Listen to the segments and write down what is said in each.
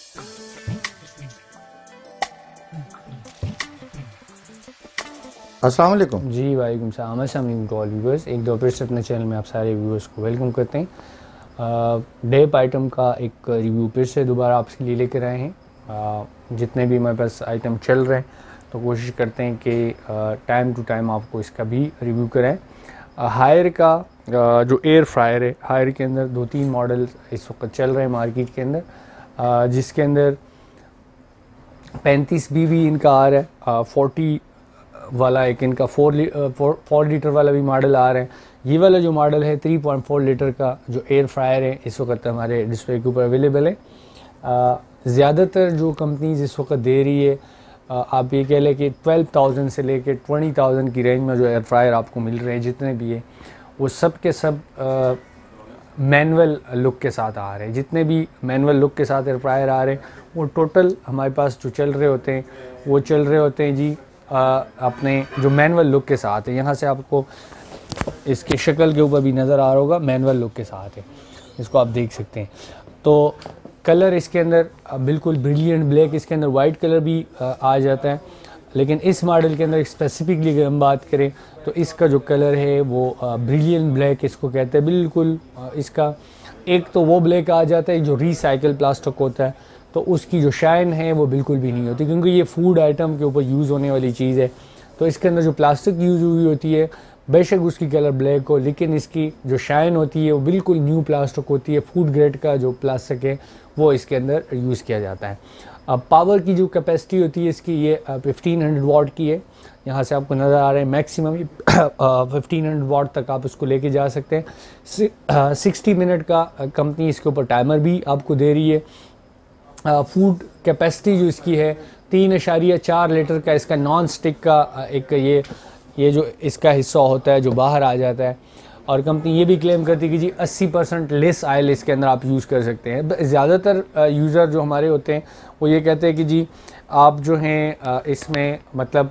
अस्सलाम वालेकुम। जी वालेकुम सलाम। टू ऑल व्यूवर्स, एक दो फिर से अपने चैनल में आप सारे व्यूवर्स को वेलकम करते हैं। डेप आइटम का एक रिव्यू फिर से दोबारा आपके लिए लेकर आए हैं। जितने भी हमारे पास आइटम चल रहे हैं तो कोशिश करते हैं कि टाइम टू टाइम आपको इसका भी रिव्यू कराएं। हायर का जो एयर फ्रायर है, हायर के अंदर 2-3 मॉडल इस वक्त चल रहे हैं मार्केट के अंदर, जिसके अंदर 35 BB इनका आ रहा है, 40 वाला एक इनका 4 लीटर वाला भी मॉडल आ रहा है। ये वाला जो मॉडल है 3.4 लीटर का जो एयर फ्रायर है इस वक्त हमारे डिस्प्ले के ऊपर अवेलेबल है। ज़्यादातर जो कंपनीज इस वक्त दे रही है, आप ये कह लें कि 12,000 से लेके 20,000 की रेंज में जो एयर फ्रायर आपको मिल रहे हैं जितने भी है, वो सब के सब मैनुअल लुक के साथ आ रहे हैं। जितने भी मैनुअल लुक के साथ एयर फ्रायर आ रहे हैं वो टोटल हमारे पास जो चल रहे होते हैं वो चल रहे होते हैं जी अपने जो मैनुअल लुक के साथ है। यहाँ से आपको इसकी शक्ल के ऊपर भी नज़र आ रहा होगा, मैनुअल लुक के साथ है, इसको आप देख सकते हैं। तो कलर इसके अंदर बिल्कुल ब्रिलियंट ब्लैक, इसके अंदर वाइट कलर भी आ जाता है, लेकिन इस मॉडल के अंदर स्पेसिफिकली अगर हम बात करें तो इसका जो कलर है वो ब्रिलियंट ब्लैक इसको कहते हैं। बिल्कुल इसका एक तो वो ब्लैक आ जाता है जो रिसाइकल प्लास्टिक होता है, तो उसकी जो शाइन है वो बिल्कुल भी नहीं होती, क्योंकि ये फूड आइटम के ऊपर यूज़ होने वाली चीज़ है। तो इसके अंदर जो प्लास्टिक यूज़ हुई होती है बेशक उसकी कलर ब्लैक हो, लेकिन इसकी जो शाइन होती है वो बिल्कुल न्यू प्लास्टिक होती है। फूड ग्रेड का जो प्लास्टिक है वो इसके अंदर यूज़ किया जाता है। अब पावर की जो कैपेसिटी होती है इसकी ये 1500 वाट की है। यहाँ से आपको नज़र आ रहा है मैक्सिमम 1500 वाट तक आप इसको लेके जा सकते हैं। 60 मिनट का कंपनी इसके ऊपर टाइमर भी आपको दे रही है। फूड कैपेसिटी जो इसकी है 3.4 लीटर का इसका नॉन स्टिक का एक ये जो इसका हिस्सा होता है जो बाहर आ जाता है, और कंपनी ये भी क्लेम करती है कि जी 80% लेस ऑयल इसके अंदर आप यूज़ कर सकते हैं। ज़्यादातर यूज़र जो हमारे होते हैं वो ये कहते हैं कि जी आप जो हैं इसमें मतलब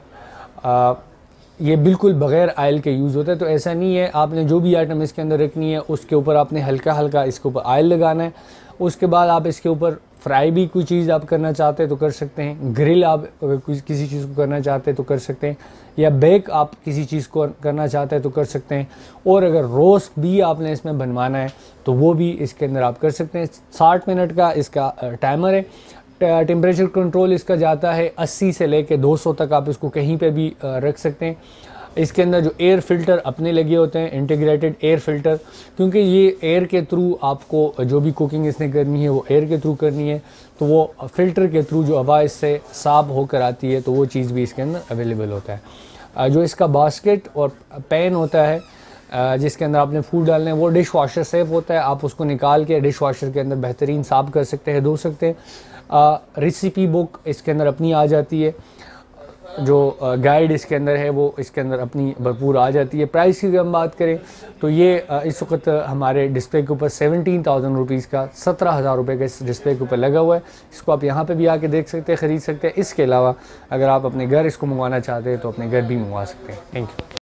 ये बिल्कुल बग़ैर ऑयल के यूज़ होता है। तो ऐसा नहीं है, आपने जो भी आइटम इसके अंदर रखनी है उसके ऊपर आपने हल्का हल्का इसके ऊपर ऑयल लगाना है। उसके बाद आप इसके ऊपर फ्राई भी कोई चीज़ आप करना चाहते हैं तो कर सकते हैं, ग्रिल आप अगर किसी चीज़ को करना चाहते हैं तो कर सकते हैं, या बेक आप किसी चीज़ को करना चाहते हैं तो कर सकते हैं, और अगर रोस्ट भी आपने इसमें बनवाना है तो वो भी इसके अंदर आप कर सकते हैं। 60 मिनट का इसका टाइमर है। टेम्परेचर कंट्रोल इसका जाता है 80 से लेके 200 तक, आप इसको कहीं पे भी रख सकते हैं। इसके अंदर जो एयर फ़िल्टर अपने लगे होते हैं, इंटीग्रेटेड एयर फ़िल्टर, क्योंकि ये एयर के थ्रू आपको जो भी कुकिंग इसने करनी है वो एयर के थ्रू करनी है, तो वो फ़िल्टर के थ्रू जो हवा इससे साफ होकर आती है तो वो चीज़ भी इसके अंदर अवेलेबल होता है। जो इसका बास्केट और पैन होता है जिसके अंदर आपने फूड डालना है वो डिश वॉशर सेफ होता है, आप उसको निकाल के डिश वॉशर के अंदर बेहतरीन साफ कर सकते हैं, धो सकते हैं। रेसिपी बुक इसके अंदर अपनी आ जाती है, जो गाइड इसके अंदर है वो इसके अंदर अपनी भरपूर आ जाती है। प्राइस की अगर हम बात करें तो ये इस वक्त हमारे डिस्प्ले के ऊपर 17,000 रुपीज़ का 17,000 रुपये का इस डिस्प्ले के ऊपर लगा हुआ है। इसको आप यहाँ पे भी आके देख सकते हैं, ख़रीद सकते हैं। इसके अलावा अगर आप अपने घर इसको मंगवाना चाहते हैं तो अपने घर भी मंगवा सकते हैं। Thank you.